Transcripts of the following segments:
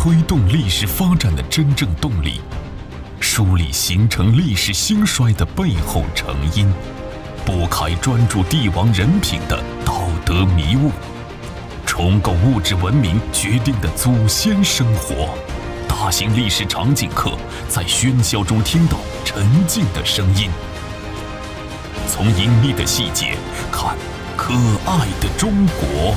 推动历史发展的真正动力，梳理形成历史兴衰的背后成因，拨开专注帝王人品的道德迷雾，重构物质文明决定的祖先生活。大型历史场景课，在喧嚣中听到沉静的声音，从隐秘的细节看可爱的中国。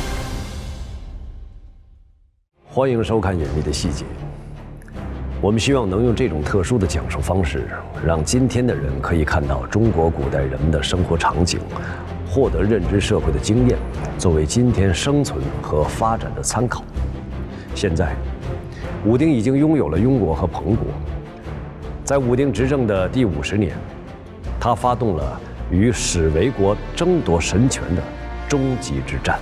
欢迎收看《隐秘的细节》。我们希望能用这种特殊的讲述方式，让今天的人可以看到中国古代人们的生活场景，获得认知社会的经验，作为今天生存和发展的参考。现在，武丁已经拥有了庸国和彭国。在武丁执政的第50年，他发动了与史为国争夺神权的终极之战。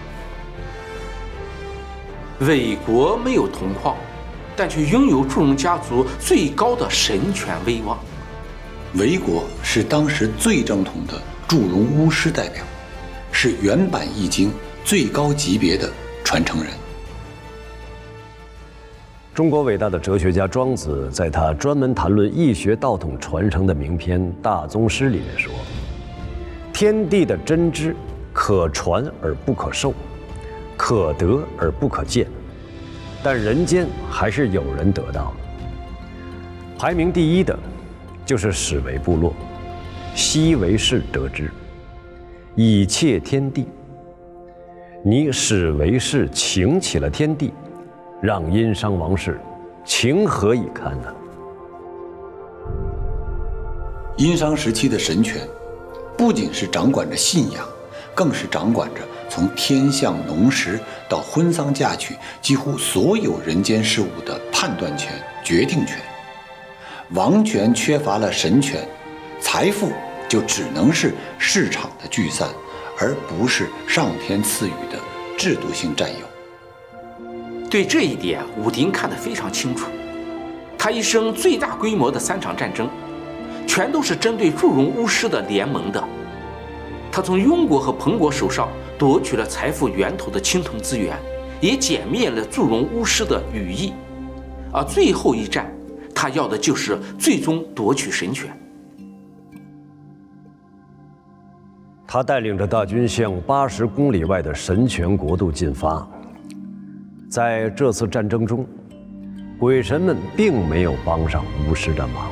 魏国没有铜矿，但却拥有祝融家族最高的神权威望。 魏国是当时最正统的祝融巫师代表，是原版易经最高级别的传承人。 中国伟大的哲学家庄子在他专门谈论易学道统传承的名篇《大宗师》里面说：“天地的真知，可传而不可授，可得而不可见，但人间还是有人得到。排名第一的，就是史为部落，昔为士得之，以窃天地。你史为士请起了天地，让殷商王室情何以堪呢？” 殷商时期的神权，不仅是掌管着信仰，更是掌管着从天象农时到婚丧嫁娶几乎所有人间事物的判断权、决定权。王权缺乏了神权，财富就只能是市场的聚散，而不是上天赐予的制度性占有。 对这一点，武丁看得非常清楚。他一生最大规模的3场战争，全都是针对祝融巫师的联盟的。他从庸国和彭国手上夺取了财富源头的青铜资源，也歼灭了祝融巫师的羽翼。而最后一战，他要的就是最终夺取神权。 他带领着大军向80公里外的神权国度进发。在这次战争中，鬼神们并没有帮上巫师的忙。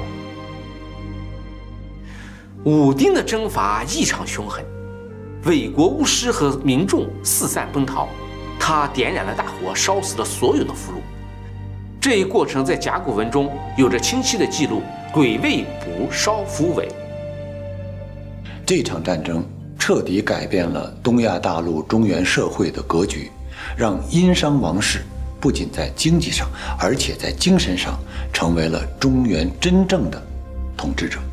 武丁的征伐异常凶狠，魏国巫师和民众四散奔逃，他点燃了大火，烧死了所有的俘虏。这一过程在甲骨文中有着清晰的记录：鬼未卜烧夫尾。 这场战争彻底改变了东亚大陆中原社会的格局，让殷商王室不仅在经济上，而且在精神上成为了中原真正的统治者。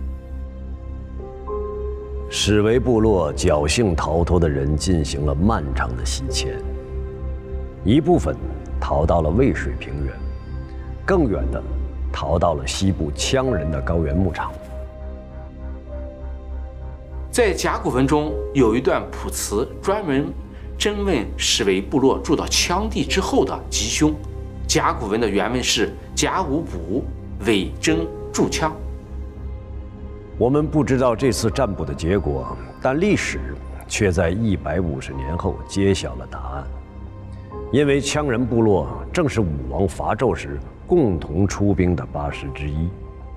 史为部落侥幸逃脱的人进行了漫长的西迁，一部分逃到了渭水平原，更远的逃到了西部羌人的高原牧场。 在甲骨文中有一段卜辞，专门征问史为部落住到羌地之后的吉凶。甲骨文的原文是：甲午卜，伪征筑羌。 我们不知道这次占卜的结果，但历史却在150年后揭晓了答案。因为羌人部落正是武王伐纣时共同出兵的8师之一。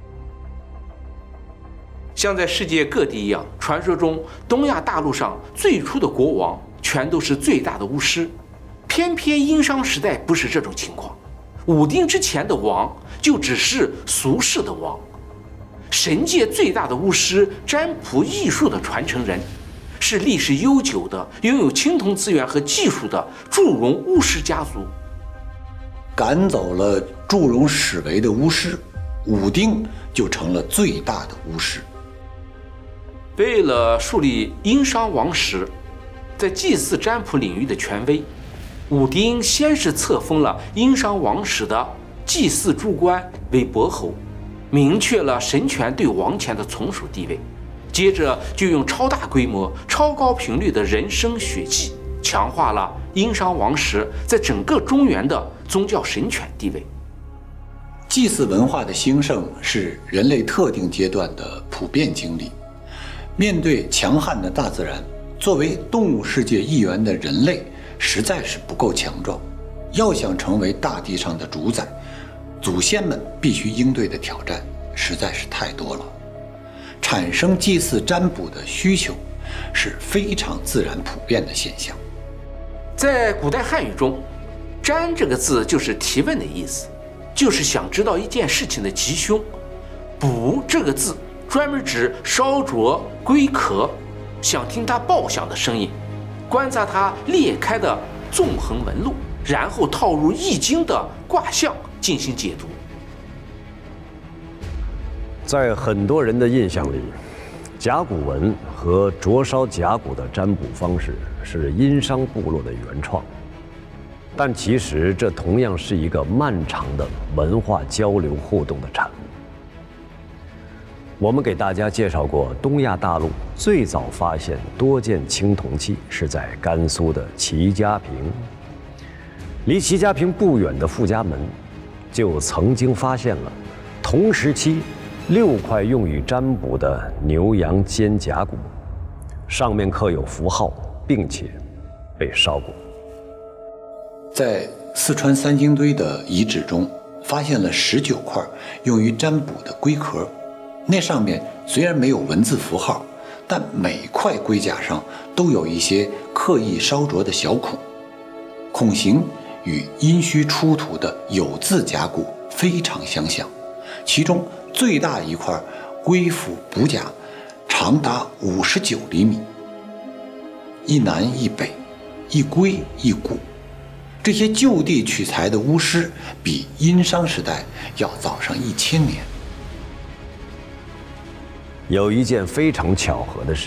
像在世界各地一样，传说中东亚大陆上最初的国王全都是最大的巫师，偏偏殷商时代不是这种情况。武丁之前的王就只是俗世的王。神界最大的巫师，占卜艺术的传承人，是历史悠久的、拥有青铜资源和技术的祝融巫师家族。 赶走了祝融史为的巫师，武丁就成了最大的巫师。 为了树立殷商王室在祭祀占卜领域的权威，武丁先是册封了殷商王室的祭祀诸官为伯侯，明确了神权对王权的从属地位。接着就用超大规模、超高频率的人声血祭，强化了殷商王室在整个中原的宗教神权地位。 祭祀文化的兴盛是人类特定阶段的普遍经历。面对强悍的大自然，作为动物世界一员的人类实在是不够强壮。要想成为大地上的主宰，祖先们必须应对的挑战实在是太多了。产生祭祀占卜的需求是非常自然普遍的现象。 在古代汉语中，占这个字就是提问的意思，就是想知道一件事情的吉凶。卜这个字专门指烧灼龟壳，想听它爆响的声音，观察它裂开的纵横纹路，然后套入易经的卦象进行解读。 在很多人的印象里，甲骨文和灼烧甲骨的占卜方式是殷商部落的原创，但其实这同样是一个漫长的文化交流互动的产物。我们给大家介绍过，东亚大陆最早发现多件青铜器是在甘肃的齐家坪。离齐家坪不远的傅家门，就曾经发现了同时期6块用于占卜的牛羊肩胛骨，上面刻有符号，并且被烧过。 在四川三星堆的遗址中，发现了19块用于占卜的龟壳。那上面虽然没有文字符号，但每块龟甲上都有一些刻意烧灼的小孔，孔形与殷墟出土的有字甲骨非常相像。其中最大一块龟腹补甲长达59厘米，一南一北，一龟一骨。这些就地取材的巫师比殷商时代要早上1000年。 有一件非常巧合的事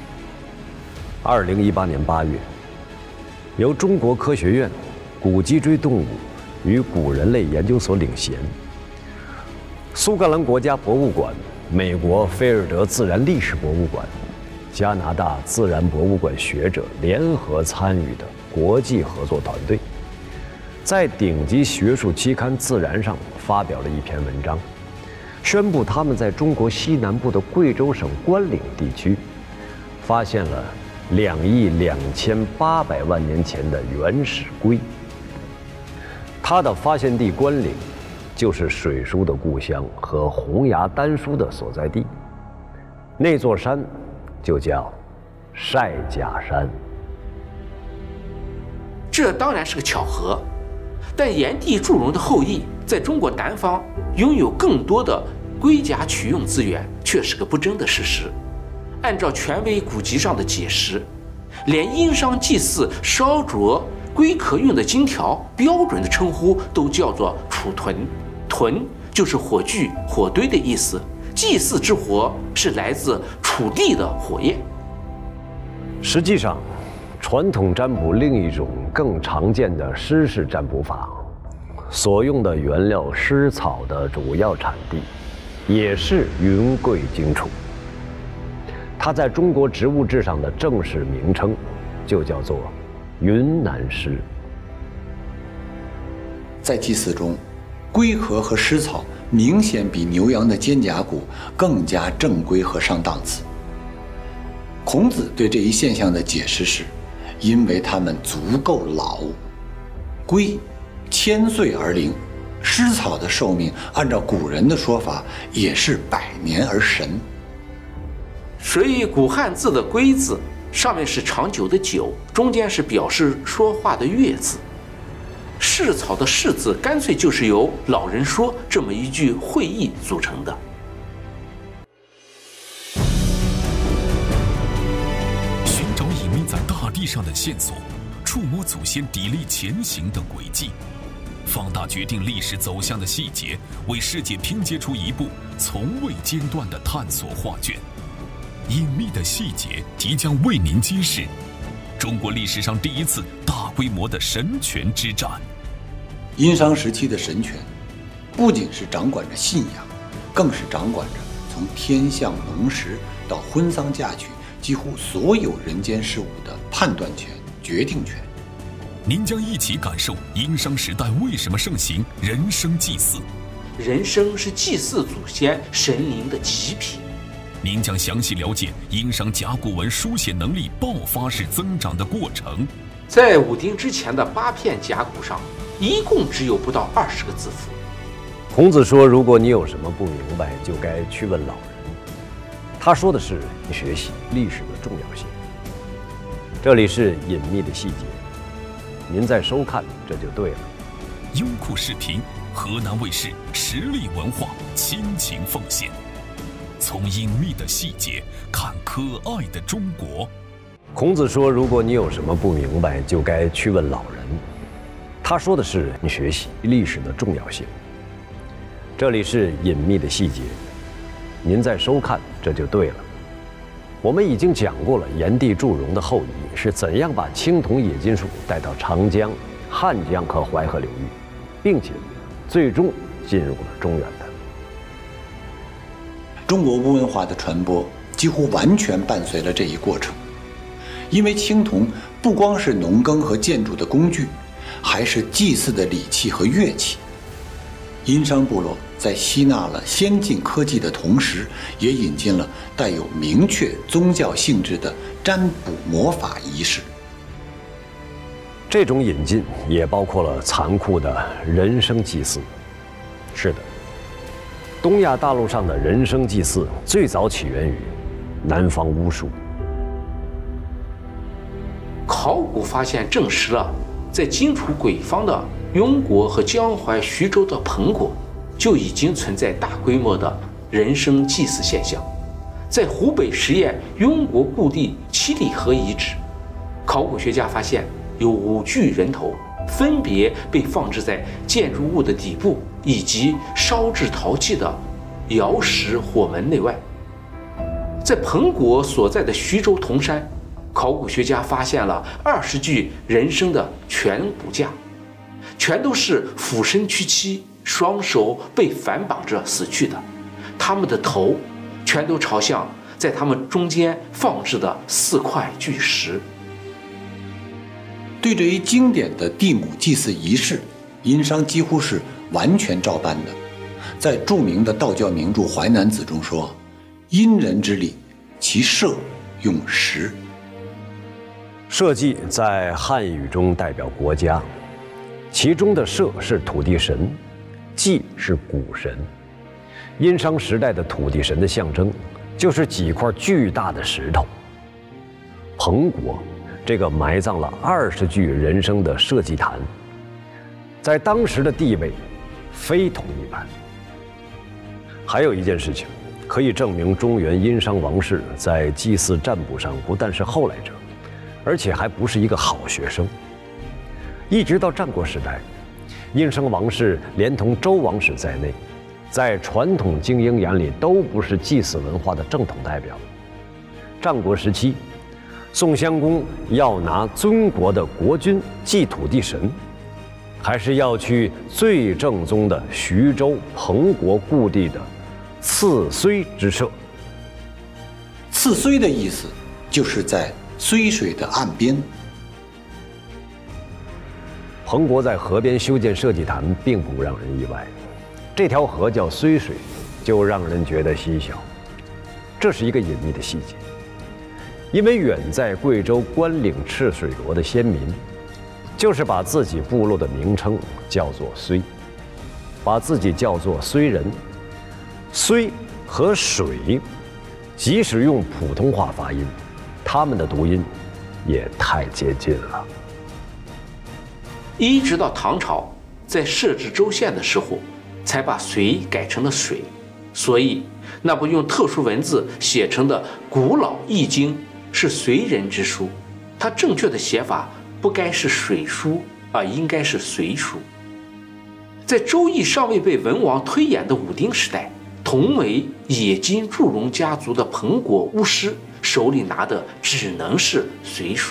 ，2018年8月，由中国科学院古脊椎动物与古人类研究所领衔，苏格兰国家博物馆、美国菲尔德自然历史博物馆、加拿大自然博物馆学者联合参与的国际合作团队，在顶级学术期刊《自然》上发表了一篇文章，宣布他们在中国西南部的贵州省关岭地区发现了2亿2800万年前的原始龟。它的发现地关岭就是水书的故乡和洪崖丹书的所在地，那座山就叫晒甲山。 这当然是个巧合，但炎帝祝融的后裔在中国南方拥有更多的龟甲取用资源，却是个不争的事实。按照权威古籍上的解释，连殷商祭祀烧灼龟壳用的金条，标准的称呼都叫做储屯，屯就是火炬、火堆的意思。祭祀之火是来自楚地的火焰。 实际上，传统占卜另一种更常见的湿式占卜法，所用的原料湿草的主要产地也是云贵荆楚。它在中国植物志上的正式名称就叫做云南湿。 在祭祀中，龟壳和湿草明显比牛羊的肩胛骨更加正规和上档次。孔子对这一现象的解释是，因为它们足够老。龟1000岁而龄，湿草的寿命按照古人的说法也是100年而神。 所以古汉字的龟字上面是长久的久，中间是表示说话的月字。逝草的逝字干脆就是由老人说这么一句会意组成的。 寻找隐秘在大地上的线索，触摸祖先砥砺前行的轨迹，放大决定历史走向的细节，为世界拼接出一部从未间断的探索画卷。隐秘的细节即将为您揭示中国历史上第一次大规模的神权之战。 殷商时期的神权，不仅是掌管着信仰，更是掌管着从天象农时到婚丧嫁娶几乎所有人间事物的判断权、决定权。 您将一起感受殷商时代为什么盛行人生祭祀。 人生是祭祀祖先神灵的极品。 您将详细了解殷商甲骨文书写能力爆发式增长的过程。 在武丁之前的8片甲骨上，一共只有不到20个字符。 孔子说：“如果你有什么不明白，就该去问老人。”他说的是学习历史的重要性。这里是隐秘的细节，您在收看，这就对了。 优酷视频，河南卫视实力文化倾情奉献。从隐秘的细节看可爱的中国。 孔子说：“如果你有什么不明白，就该去问老人。”他说的是学习历史的重要性。这里是隐秘的细节，您在收看，这就对了。我们已经讲过了炎帝祝融的后裔是怎样把青铜冶金术带到长江、汉江和淮河流域，并且最终进入了中原的。 中国巫文化的传播几乎完全伴随了这一过程，因为青铜不光是农耕和建筑的工具，还是祭祀的礼器和乐器。殷商部落在吸纳了先进科技的同时，也引进了带有明确宗教性质的占卜魔法仪式。 这种引进也包括了残酷的人生祭祀。是的，东亚大陆上的人生祭祀最早起源于南方巫术。 考古发现证实了，在荆楚鬼方的庸国和江淮徐州的彭国，就已经存在大规模的人生祭祀现象。在湖北十堰庸国故地七里河遗址，考古学家发现有5具人头，分别被放置在建筑物的底部以及烧制陶器的窑石火门内外。在彭国所在的徐州铜山，考古学家发现了20具人生的全骨架，全都是俯身屈膝，双手被反绑着死去的，他们的头全都朝向在他们中间放置的4块巨石。 对这一经典的地母祭祀仪式，殷商几乎是完全照搬的。在著名的道教名著《淮南子》中说：“殷人之礼，其社用石。” 社稷在汉语中代表国家，其中的社是土地神，稷是谷神。殷商时代的土地神的象征就是几块巨大的石头。彭国这个埋葬了20具人生的社稷坛，在当时的地位非同一般。还有一件事情可以证明中原殷商王室在祭祀占卜上不但是后来者，而且还不是一个好学生。一直到战国时代，殷商王室连同周王室在内，在传统精英眼里都不是祭祀文化的正统代表。战国时期，宋襄公要拿尊国的国君祭土地神，还是要去最正宗的徐州彭国故地的次睢之社。 次睢的意思就是在睢水的岸边。 彭国在河边修建社稷坛，并不让人意外。这条河叫睢水，就让人觉得蹊跷。这是一个隐秘的细节，因为远在贵州关岭赤水罗的先民，就是把自己部落的名称叫做睢，把自己叫做睢人。睢和水，即使用普通话发音，他们的读音也太接近了。 一直到唐朝，在设置州县的时候，才把睢改成了水，所以那部用特殊文字写成的古老易经是睢人之书，它正确的写法不该是水书，而应该是睢书。在周易尚未被文王推演的武丁时代，同为冶金祝融家族的彭国巫师手里拿的只能是睢书。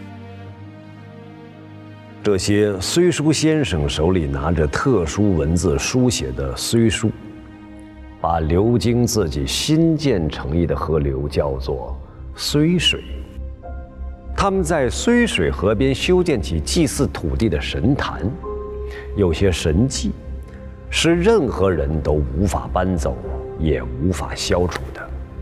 这些睢书先生手里拿着特殊文字书写的睢书，把流经自己新建成邑的河流叫做睢水。 他们在睢水河边修建起祭祀土地的神坛，有些神迹是任何人都无法搬走也无法消除的。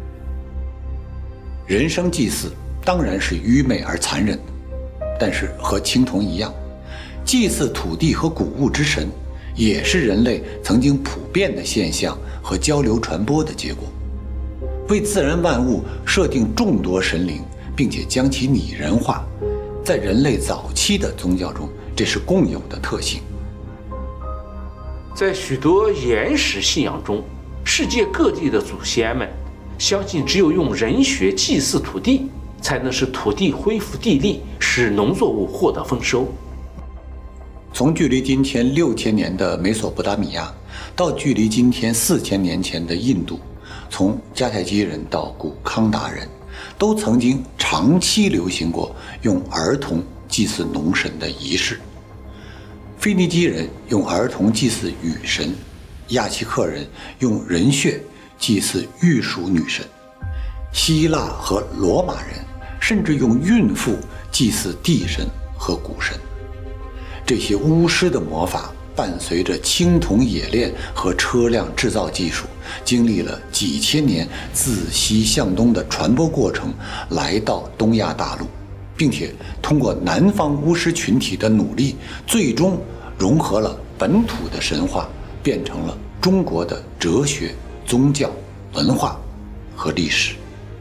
人生祭祀当然是愚昧而残忍的，但是和青铜一样，祭祀土地和谷物之神也是人类曾经普遍的现象和交流传播的结果。为自然万物设定众多神灵，并且将其拟人化，在人类早期的宗教中，这是共有的特性。 在许多原始信仰中，世界各地的祖先们相信，只有用人血祭祀土地，才能使土地恢复地力，使农作物获得丰收。 从距离今天6000年的美索不达米亚，到距离今天4000年前的印度，从迦太基人到古康达人，都曾经长期流行过用儿童祭祀农神的仪式。腓尼基人用儿童祭祀雨神，亚细克人用人血祭祀玉属女神，希腊和罗马人甚至用孕妇祭祀地神和谷神。这些巫师的魔法伴随着青铜冶炼和车辆制造技术，经历了几千年自西向东的传播过程，来到东亚大陆，并且通过南方巫师群体的努力，最终融合了本土的神话，变成了中国的哲学、宗教、文化和历史。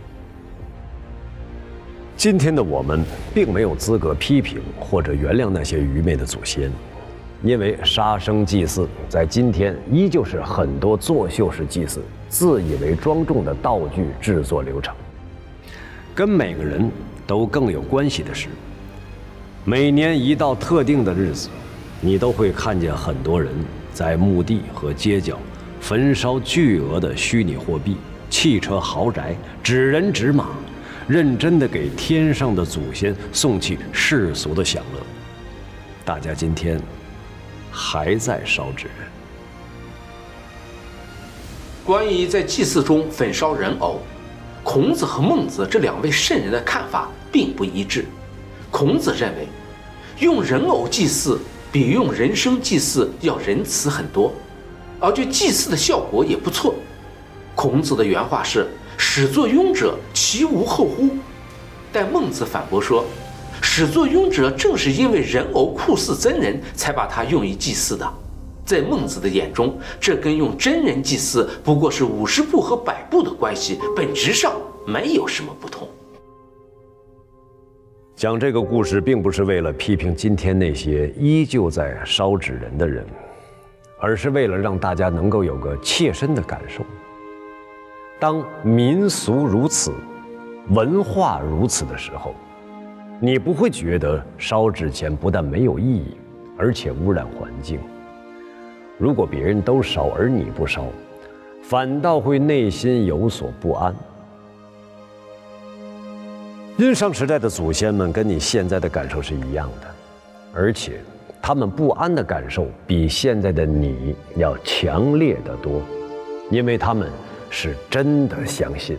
今天的我们并没有资格批评或者原谅那些愚昧的祖先，因为杀生祭祀在今天依旧是很多作秀式祭祀自以为庄重的道具制作流程。跟每个人都更有关系的是，每年一到特定的日子，你都会看见很多人在墓地和街角焚烧巨额的虚拟货币、汽车、豪宅，纸人纸马，认真地给天上的祖先送去世俗的享乐。大家今天还在烧纸人。 关于在祭祀中焚烧人偶，孔子和孟子这两位圣人的看法并不一致。孔子认为，用人偶祭祀比用人生祭祀要仁慈很多，而且祭祀的效果也不错。孔子的原话是：“始作俑者，其无后乎？”但孟子反驳说，始作俑者正是因为人偶酷似真人，才把它用于祭祀的。在孟子的眼中，这跟用真人祭祀不过是50步和100步的关系，本质上没有什么不同。 讲这个故事并不是为了批评今天那些依旧在烧纸人的人，而是为了让大家能够有个切身的感受。当民俗如此，文化如此的时候，你不会觉得烧纸钱不但没有意义，而且污染环境。如果别人都烧而你不烧，反倒会内心有所不安。殷商时代的祖先们跟你现在的感受是一样的，而且他们不安的感受比现在的你要强烈得多，因为他们是真的相信。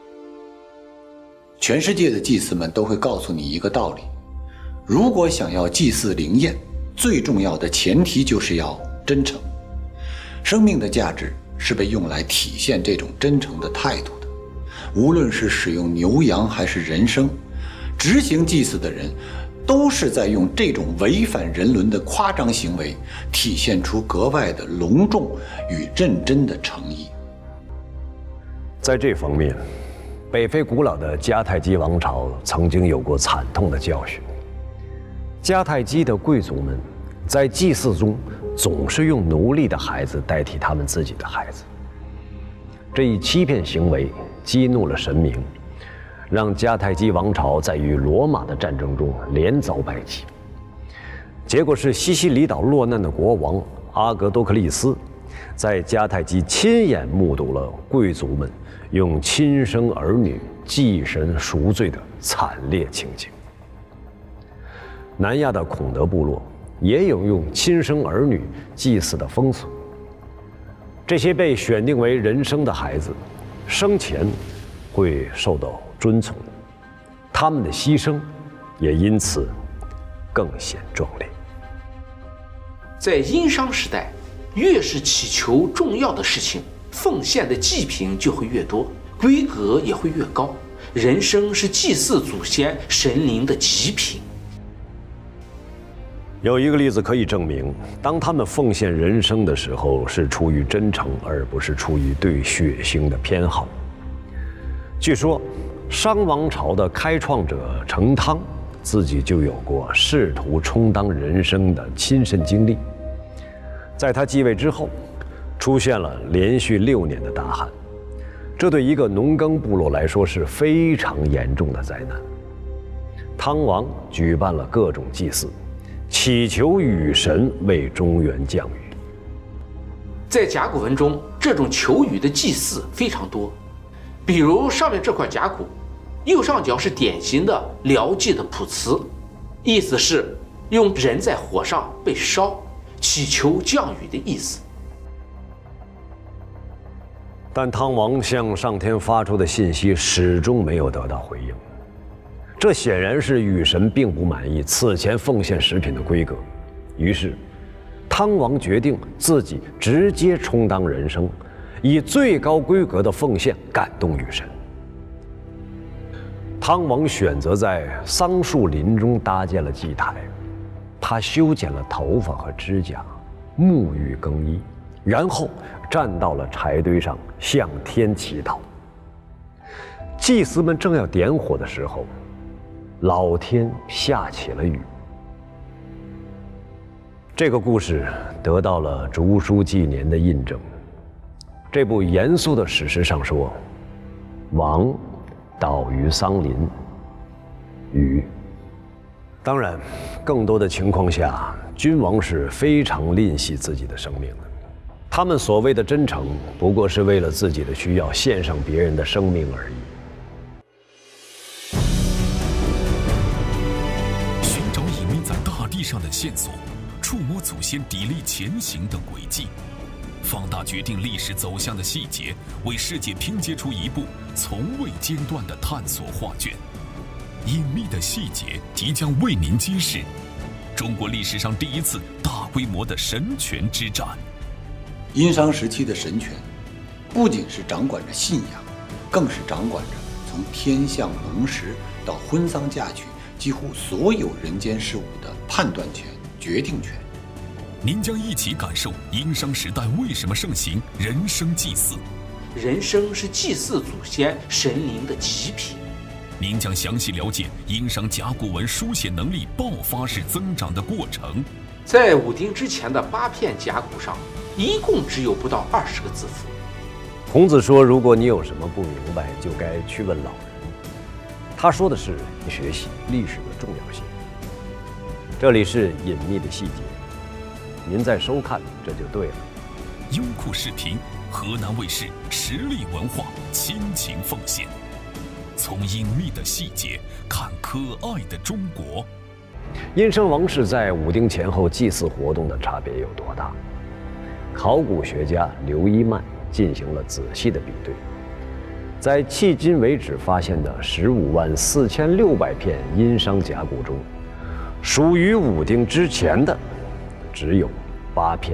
全世界的祭司们都会告诉你一个道理：如果想要祭祀灵验，最重要的前提就是要真诚。生命的价值是被用来体现这种真诚的态度的。无论是使用牛羊还是人牲，执行祭祀的人都是在用这种违反人伦的夸张行为，体现出格外的隆重与认真的诚意。 在这方面，北非古老的迦太基王朝曾经有过惨痛的教训。迦太基的贵族们在祭祀中总是用奴隶的孩子代替他们自己的孩子，这一欺骗行为激怒了神明，让迦太基王朝在与罗马的战争中连遭败绩。结果是西西里岛落难的国王阿格多克利斯，在迦太基亲眼目睹了贵族们用亲生儿女祭神赎罪的惨烈情景。南亚的孔德部落也有用亲生儿女祭祀的风俗。这些被选定为人生的孩子，生前会受到尊崇，他们的牺牲也因此更显壮丽。 在殷商时代，越是祈求重要的事情，奉献的祭品就会越多，规格也会越高。人参是祭祀祖先神灵的极品。 有一个例子可以证明，当他们奉献人参的时候，是出于真诚，而不是出于对血腥的偏好。据说，商王朝的开创者成汤自己就有过试图充当人参的亲身经历。在他继位之后，出现了连续6年的大旱，这对一个农耕部落来说是非常严重的灾难。汤王举办了各种祭祀，祈求雨神为中原降雨。 在甲骨文中，这种求雨的祭祀非常多，比如上面这块甲骨，右上角是典型的辽祭的卜辞，意思是用人在火上被烧，祈求降雨的意思。 但汤王向上天发出的信息始终没有得到回应，这显然是雨神并不满意此前奉献食品的规格。于是，汤王决定自己直接充当人参，以最高规格的奉献感动雨神。汤王选择在桑树林中搭建了祭台，他修剪了头发和指甲，沐浴更衣，然后站到了柴堆上向天祈祷。祭司们正要点火的时候，老天下起了雨。这个故事得到了《竹书纪年》的印证。这部严肃的史实上说，王倒于桑林，雨。当然，更多的情况下，君王是非常吝惜自己的生命的。他们所谓的真诚，不过是为了自己的需要献上别人的生命而已。 寻找隐秘在大地上的线索，触摸祖先砥砺前行的轨迹，放大决定历史走向的细节，为世界拼接出一部从未间断的探索画卷。隐秘的细节即将为您揭示中国历史上第一次大规模的神权之战。 殷商时期的神权，不仅是掌管着信仰，更是掌管着从天象农时到婚丧嫁娶几乎所有人间事物的判断权、决定权。 您将一起感受殷商时代为什么盛行人参祭祀。 人参是祭祀祖先神灵的极品。 您将详细了解殷商甲骨文书写能力爆发式增长的过程。 在武丁之前的8片甲骨上，一共只有不到20个字符。 孔子说，如果你有什么不明白，就该去问老人。他说的是学习历史的重要性。这里是隐秘的细节，您在收看这就对了。 优酷视频，河南卫视实力文化倾情奉献，从隐秘的细节看可爱的中国。 殷商王室在武丁前后祭祀活动的差别有多大？考古学家刘一曼进行了仔细的比对，在迄今为止发现的154600片殷商甲骨中，属于武丁之前的只有8片。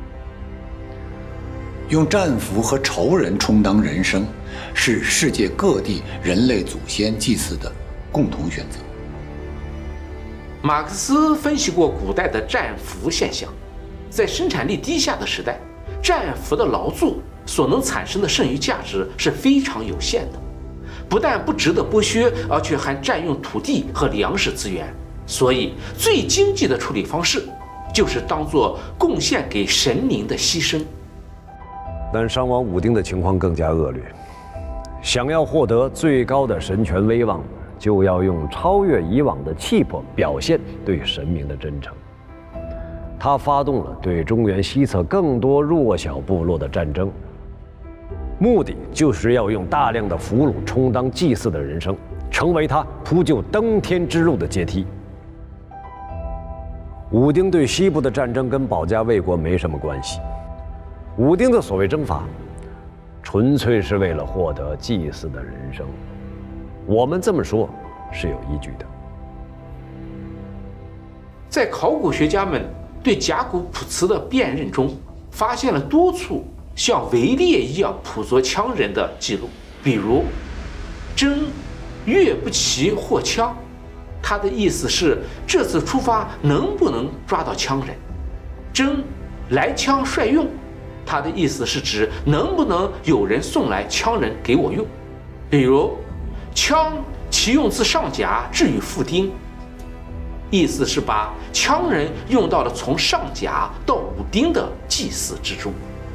用战俘和仇人充当人参，是世界各地人类祖先祭祀的共同选择。 马克思分析过古代的战俘现象，在生产力低下的时代，战俘的劳作所能产生的剩余价值是非常有限的，不但不值得剥削，而且还占用土地和粮食资源。所以，最经济的处理方式就是当作贡献给神灵的牺牲。 但商王武丁的情况更加恶劣，想要获得最高的神权威望，就要用超越以往的气魄表现对神明的真诚。他发动了对中原西侧更多弱小部落的战争，目的就是要用大量的俘虏充当祭祀的人参，成为他铺就登天之路的阶梯。武丁对西部的战争跟保家卫国没什么关系，武丁的所谓征伐，纯粹是为了获得祭祀的人参。我们这么说是有依据的。 在考古学家们对甲骨谱词的辨认中，发现了多处像围猎一样捕捉羌人的记录，比如“征岳不齐获羌”，它的意思是这次出发能不能抓到羌人；“征来羌率用”，它的意思是指能不能有人送来羌人给我用。比如“羌其用自上甲至于复丁”，意思是把羌人用到了从上甲到武丁的祭祀之中。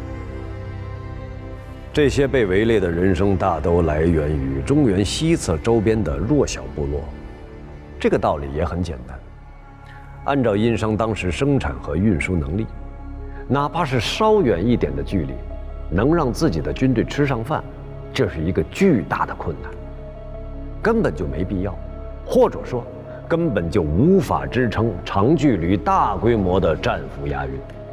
这些被围猎的人声大都来源于中原西侧周边的弱小部落。这个道理也很简单，按照殷商当时生产和运输能力，哪怕是稍远一点的距离，能让自己的军队吃上饭，这是一个巨大的困难，根本就没必要，或者说根本就无法支撑长距离大规模的战俘押运。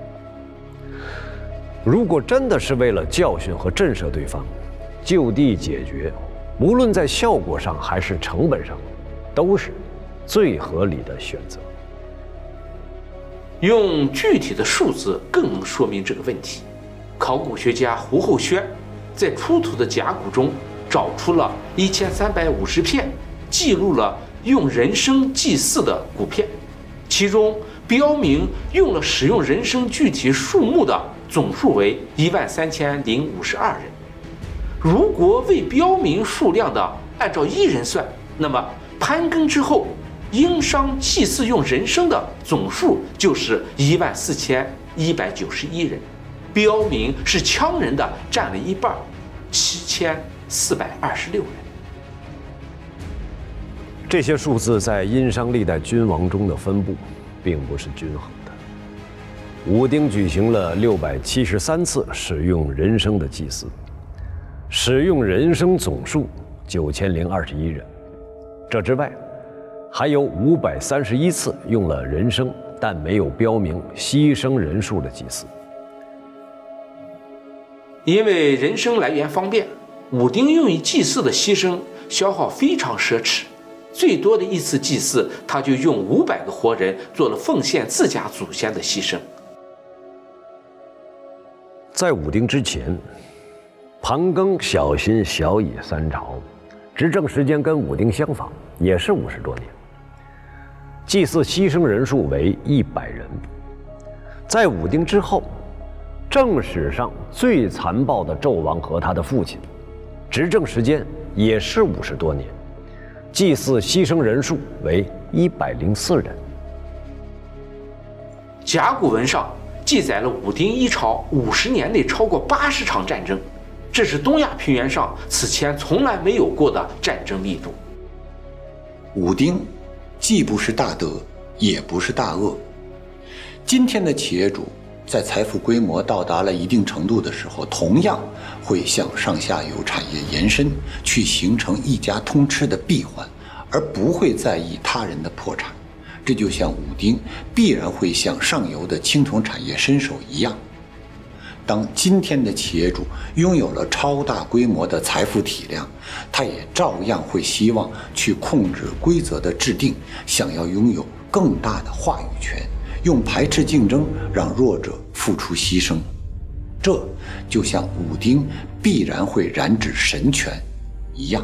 如果真的是为了教训和震慑对方，就地解决，无论在效果上还是成本上，都是最合理的选择。 用具体的数字更能说明这个问题。考古学家胡厚轩在出土的甲骨中找出了1350片记录了用人声祭祀的骨片，其中标明用了使用人声具体数目的总数为13052人。如果未标明数量的按照1人算，那么潘庚之后殷商祭祀用人声的总数就是14191人，标明是羌人的占了一半，7426人。 这些数字在殷商历代君王中的分布并不是均衡的。武丁举行了673次使用人声的祭祀，使用人声总数9021人。这之外，还有531次用了人声，但没有标明牺牲人数的祭祀。 因为人声来源方便，武丁用于祭祀的牺牲消耗非常奢侈，最多的一次祭祀，他就用500个活人做了奉献自家祖先的牺牲。 在武丁之前，庞庚、小辛、小乙三朝，执政时间跟武丁相仿，也是50多年。祭祀牺牲人数为100人。在武丁之后，正史上最残暴的纣王和他的父亲，执政时间也是50多年，祭祀牺牲人数为104人。 甲骨文上记载了武丁一朝50年内超过80场战争，这是东亚平原上此前从来没有过的战争密度。 武丁既不是大德，也不是大恶。今天的企业主在财富规模到达了一定程度的时候，同样会向上下游产业延伸，去形成一家通吃的闭环，而不会在意他人的破产。这就像武丁必然会向上游的青铜产业伸手一样。当今天的企业主拥有了超大规模的财富体量，他也照样会希望去控制规则的制定，想要拥有更大的话语权，用排斥竞争让弱者付出牺牲。这就像武丁必然会染指神权一样。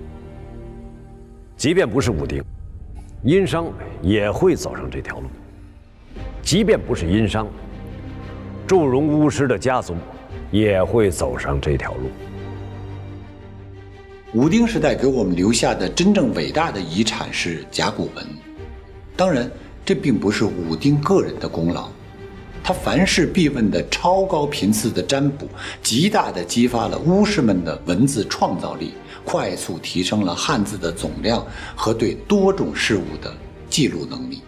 即便不是武丁，殷商也会走上这条路。即便不是殷商，祝融巫师的家族也会走上这条路。 武丁时代给我们留下的真正伟大的遗产是甲骨文。当然，这并不是武丁个人的功劳，他凡事必问的超高频次的占卜，极大地激发了巫师们的文字创造力，快速提升了汉字的总量和对多种事物的记录能力。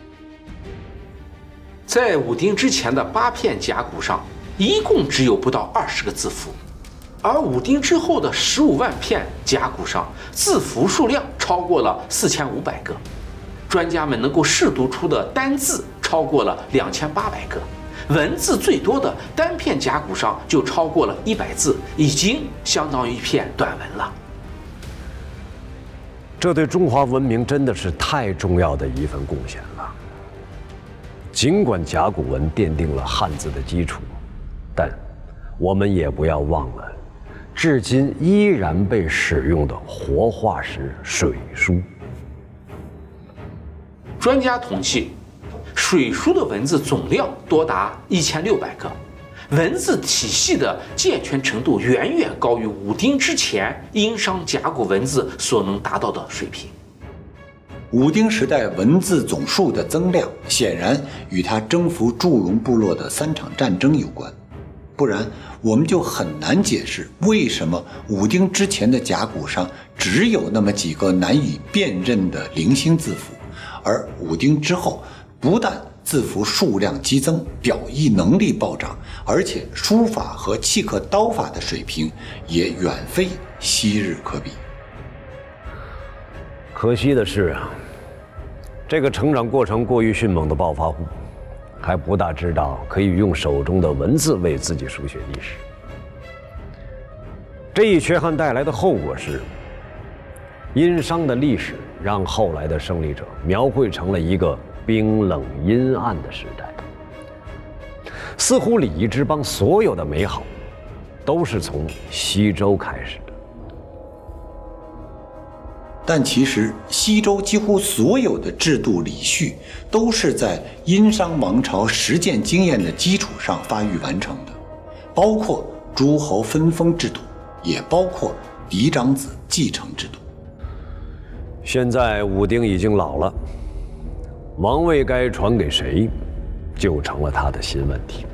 在武丁之前的8片甲骨上，一共只有不到20个字符，而武丁之后的15万片甲骨上，字符数量超过了4500个，专家们能够识读出的单字超过了2800个，文字最多的单片甲骨上就超过了100字，已经相当于一片短文了。 这对中华文明真的是太重要的一份贡献了。 尽管甲骨文奠定了汉字的基础，但我们也不要忘了，至今依然被使用的活化石水书。 专家统计，水书的文字总量多达1600个，文字体系的健全程度远远高于武丁之前殷商甲骨文字所能达到的水平。 武丁时代文字总数的增量，显然与他征服祝融部落的3场战争有关，不然我们就很难解释为什么武丁之前的甲骨上只有那么几个难以辨认的零星字符，而武丁之后不但字符数量激增，表意能力暴涨，而且书法和契刻刀法的水平也远非昔日可比。 可惜的是啊，这个成长过程过于迅猛的暴发户，还不大知道可以用手中的文字为自己书写历史。这一缺憾带来的后果是，殷商的历史让后来的胜利者描绘成了一个冰冷阴暗的时代，似乎礼仪之邦所有的美好都是从西周开始的。 但其实西周几乎所有的制度礼序都是在殷商王朝实践经验的基础上发育完成的，包括诸侯分封制度，也包括嫡长子继承制度。 现在武丁已经老了，王位该传给谁，就成了他的新问题。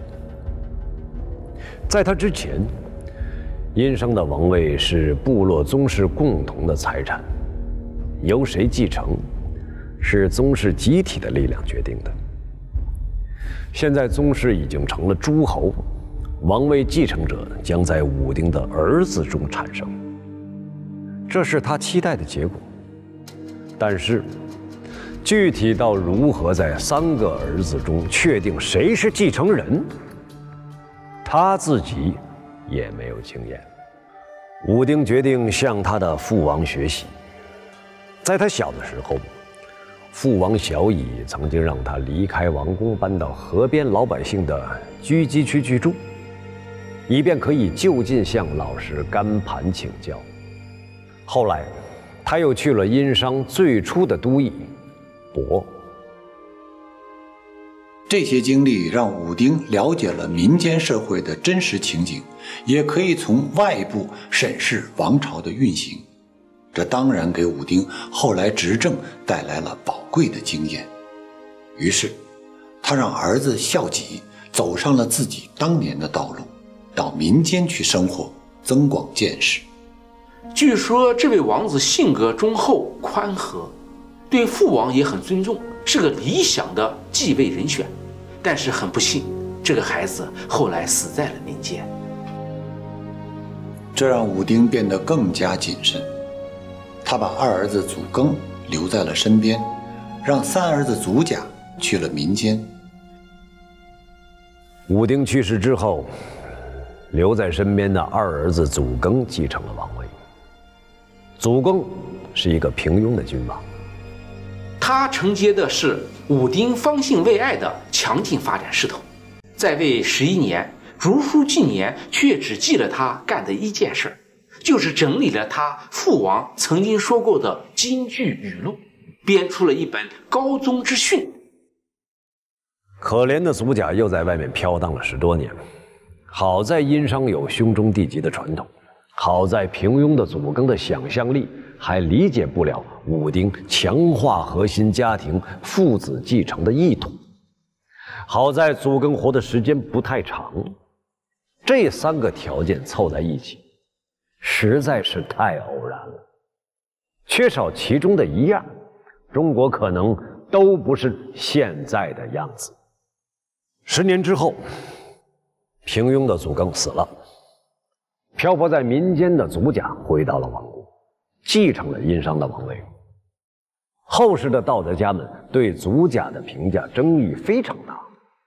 在他之前，殷商的王位是部落宗室共同的财产，由谁继承，是宗室集体的力量决定的。现在宗室已经成了诸侯，王位继承者将在武丁的儿子中产生，这是他期待的结果。但是，具体到如何在3个儿子中确定谁是继承人，他自己也没有经验。武丁决定向他的父王学习。在他小的时候，父王小乙曾经让他离开王宫，搬到河边老百姓的居集区居住，以便可以就近向老师甘盘请教。后来，他又去了殷商最初的都邑亳。 这些经历让武丁了解了民间社会的真实情景，也可以从外部审视王朝的运行。这当然给武丁后来执政带来了宝贵的经验。于是，他让儿子孝己走上了自己当年的道路，到民间去生活，增广见识。 据说这位王子性格忠厚宽和，对父王也很尊重，是个理想的继位人选。但是很不幸，这个孩子后来死在了民间。 这让武丁变得更加谨慎。他把2儿子祖庚留在了身边，让3儿子祖甲去了民间。 武丁去世之后，留在身边的2儿子祖庚继承了王位。祖庚是一个平庸的君王， 他承接的是武丁方兴未艾的强劲发展势头，在位11年，竹书纪年却只记了他干的一件事，就是整理了他父王曾经说过的金句语录，编出了一本高宗之训。 可怜的祖甲又在外面飘荡了10多年，好在殷商有兄终弟及的传统，好在平庸的祖庚的想象力还理解不了武丁强化核心家庭父子继承的意图，好在祖庚活的时间不太长。这3个条件凑在一起，实在是太偶然了，缺少其中的一样，中国可能都不是现在的样子。10年之后，平庸的祖庚死了，漂泊在民间的祖甲回到了王宫，继承了殷商的王位。后世的道德家们对祖甲的评价争议非常大。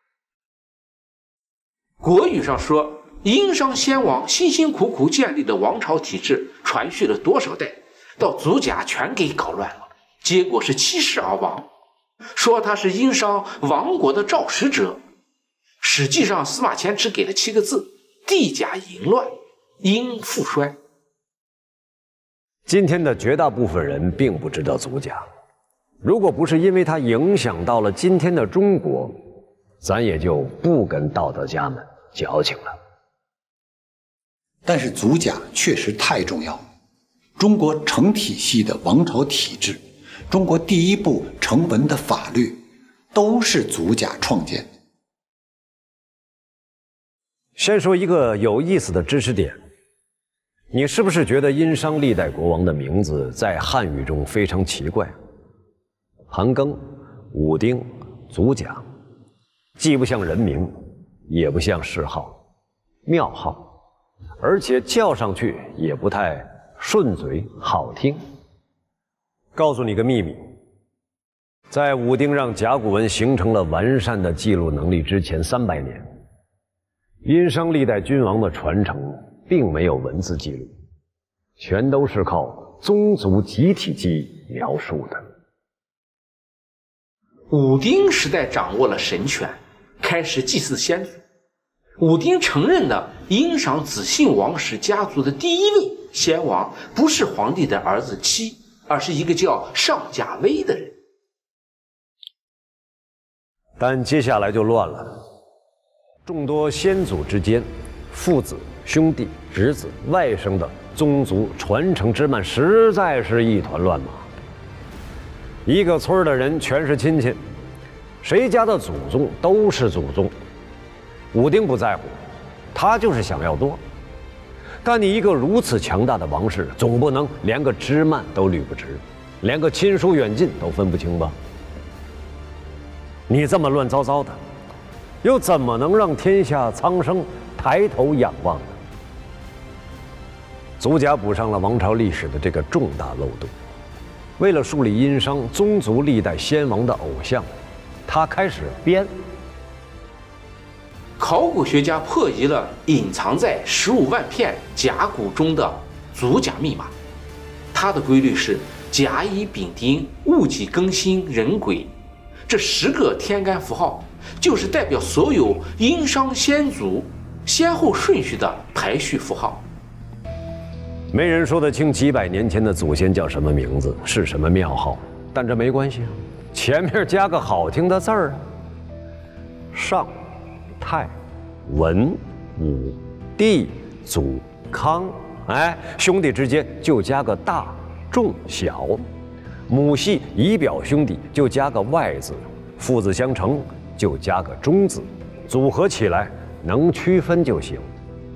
国语上说，殷商先王辛辛苦苦建立的王朝体制传续了多少代，到祖甲全给搞乱了，结果是欺世而亡。 说他是殷商亡国的肇始者。实际上，司马迁只给了7个字：地甲淫乱，殷复衰。 今天的绝大部分人并不知道祖甲，如果不是因为它影响到了今天的中国，咱也就不跟道德家们矫情了。 但是祖甲确实太重要，中国成体系的王朝体制，中国第一部成文的法律，都是祖甲创建的。 先说一个有意思的知识点，你是不是觉得殷商历代国王的名字在汉语中非常奇怪？韩庚、武丁、祖甲，既不像人名，也不像谥号、庙号，而且叫上去也不太顺嘴好听。告诉你个秘密，在武丁让甲骨文形成了完善的记录能力之前300年，殷商历代君王的传承并没有文字记录，全都是靠宗族集体记忆描述的。 武丁时代掌握了神权，开始祭祀先祖。武丁承认的殷商子姓王室家族的第一位先王不是皇帝的儿子戚，而是一个叫上甲威的人。 但接下来就乱了，众多先祖之间，父子、兄弟、侄子、外甥的宗族传承之慢，实在是一团乱麻。一个村的人全是亲戚，谁家的祖宗都是祖宗。武丁不在乎，他就是想要多。但你一个如此强大的王室，总不能连个枝蔓都捋不直，连个亲疏远近都分不清吧？你这么乱糟糟的，又怎么能让天下苍生抬头仰望呢？祖甲补上了王朝历史的这个重大漏洞。为了树立殷商宗族历代先王的偶像，他开始编。 考古学家破译了隐藏在15万片甲骨中的祖甲密码，它的规律是甲乙丙丁戊己庚辛壬癸，这10个天干符号就是代表所有殷商先祖先后顺序的排序符号。 没人说得清几百年前的祖先叫什么名字，是什么庙号，但这没关系啊，前面加个好听的字儿啊。上、太、文、武、帝、祖、康，哎，兄弟之间就加个大、重、小，母系以表兄弟就加个外字，父子相承就加个中字，组合起来能区分就行。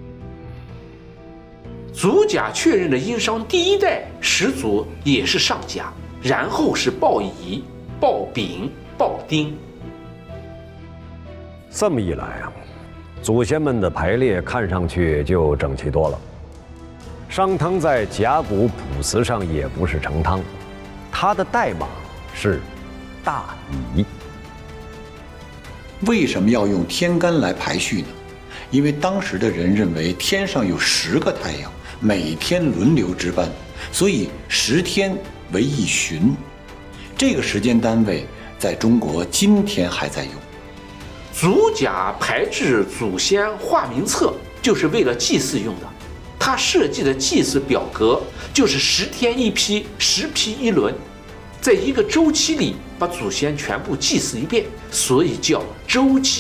祖甲确认了殷商第1代始祖也是上甲，然后是鲍乙、鲍丙、鲍丁。 这么一来啊，祖先们的排列看上去就整齐多了。商汤在甲骨卜辞上也不是成汤，它的代码是大乙。 为什么要用天干来排序呢？因为当时的人认为天上有10个太阳，每天轮流值班，所以10天为一旬。这个时间单位在中国今天还在用。 祖甲排制祖先化名册就是为了祭祀用的，他设计的祭祀表格就是10天一批，10批一轮，在一个周期里把祖先全部祭祀一遍，所以叫周祭。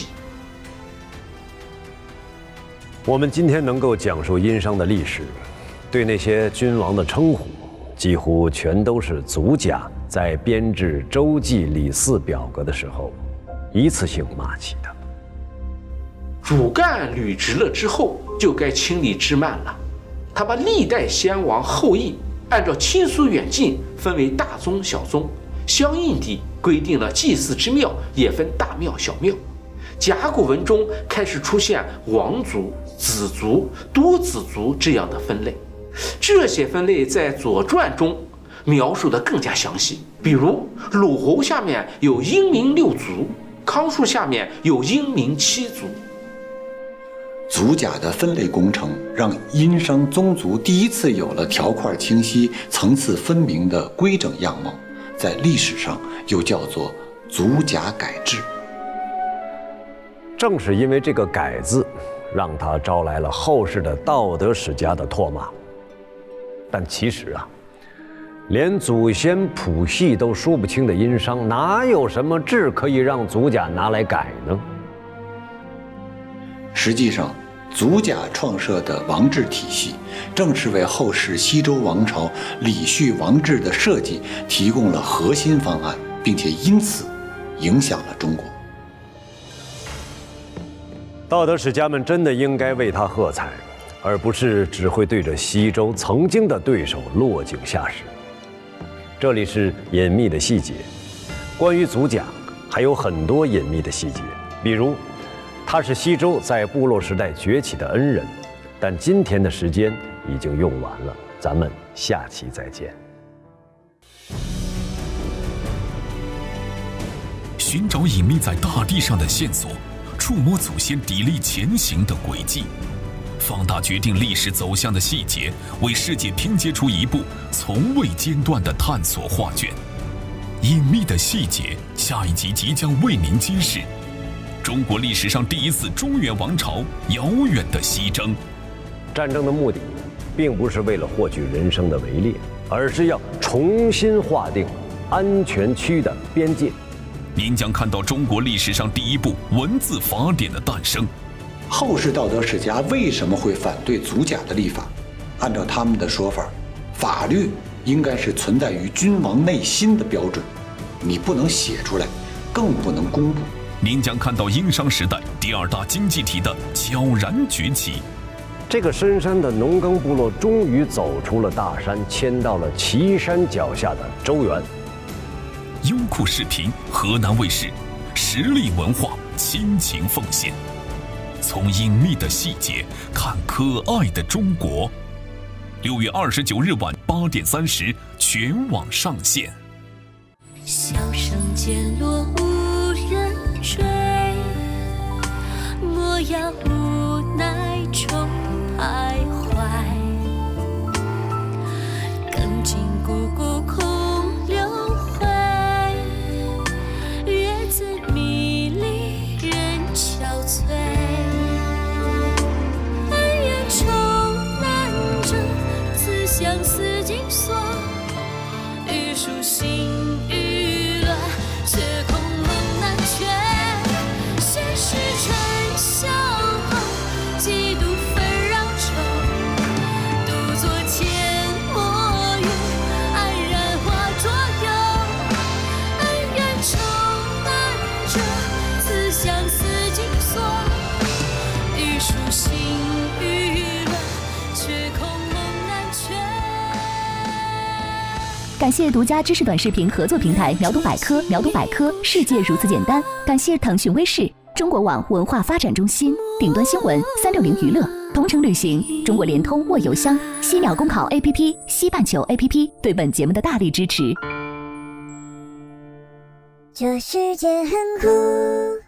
我们今天能够讲述殷商的历史，对那些君王的称呼，几乎全都是祖甲在编制周祭礼祀表格的时候一次性码起的。 主干捋直了之后，就该清理枝蔓了。他把历代先王后裔按照亲疏远近分为大宗小宗，相应地规定了祭祀之庙也分大庙小庙。甲骨文中开始出现王族、子族、多子族这样的分类，这些分类在《左传》中描述得更加详细。比如鲁侯下面有殷民6族，康叔下面有殷民7族。 祖甲的分类工程让殷商宗族第一次有了条块清晰、层次分明的规整样貌，在历史上又叫做足甲改制。 正是因为这个“改”字，让他招来了后世的道德史家的唾骂。但其实啊，连祖先谱系都说不清的殷商，哪有什么志可以让足甲拿来改呢？ 实际上，足甲创设的王制体系，正是为后世西周王朝礼序王制的设计提供了核心方案，并且因此影响了中国。 道德史家们真的应该为他喝彩，而不是只会对着西周曾经的对手落井下石。这里是隐秘的细节，关于足甲还有很多隐秘的细节，比如他是西周在部落时代崛起的恩人，但今天的时间已经用完了，咱们下期再见。 寻找隐秘在大地上的线索，触摸祖先砥砺前行的轨迹，放大决定历史走向的细节，为世界拼接出一部从未间断的探索画卷。隐秘的细节，下一集即将为您揭示中国历史上第一次中原王朝遥远的西征。 战争的目的，并不是为了获取人生的围猎，而是要重新划定安全区的边界。 您将看到中国历史上第一部文字法典的诞生。 后世道德史家为什么会反对足甲的立法？按照他们的说法，法律应该是存在于君王内心的标准，你不能写出来，更不能公布。 您将看到殷商时代第二大经济体的悄然崛起。 这个深山的农耕部落终于走出了大山，迁到了岐山脚下的周原。 优酷视频，河南卫视，实力文化，亲情奉献。从隐秘的细节看可爱的中国。6月29日晚8点30，全网上线。 笑声渐落无人追，模样无奈中徘徊，更尽孤孤空流回，月子迷离人憔悴，恩怨愁难枕，自相思紧锁，欲书心欲乱，却空梦难全。现实尘嚣后，几度纷扰愁，独坐阡陌云，安然化作忧。恩怨愁难枕，自相思紧锁，欲书心欲乱，却空梦难全。 感谢独家知识短视频合作平台秒懂百科，秒懂百科，世界如此简单。感谢腾讯微视、中国网文化发展中心、顶端新闻、360娱乐、同程旅行、中国联通沃邮箱、犀鸟公考 APP、西半球 APP 对本节目的大力支持。 这世界很酷。